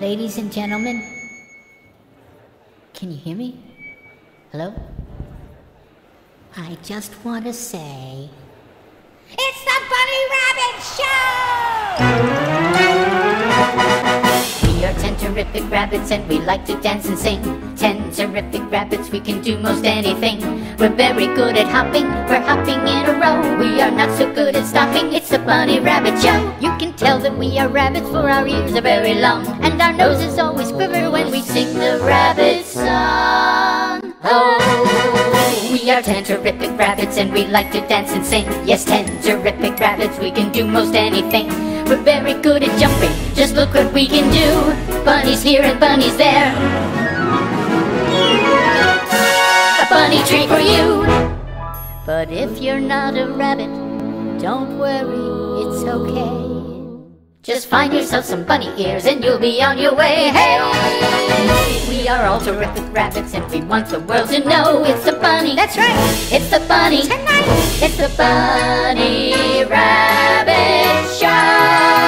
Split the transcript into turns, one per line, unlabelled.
Ladies and gentlemen, can you hear me? Hello? I just want to say, it's the Bunny Rabbit Show! We are 10 terrific rabbits and we like to dance and sing. 10 terrific rabbits, we can do most anything. We're very good at hopping, we're hopping in a row. We are not so good at stopping, it's the Bunny Rabbit Show. You can tell that we are rabbits for our ears are very long, and our noses always quiver when we sing the rabbit song. Oh, we are 10 terrific rabbits and we like to dance and sing. Yes, 10 terrific rabbits, we can do most anything. We're very good at jumping, just look what we can do. Bunny's here and bunny's there, a bunny treat for you. But if you're not a rabbit, don't worry, it's okay. Just find yourself some bunny ears and you'll be on your way. Hey! We are all terrific rabbits and we want the world to know it's the bunny. That's right, it's the bunny. Tonight, it's the Bunny Rabbit Show.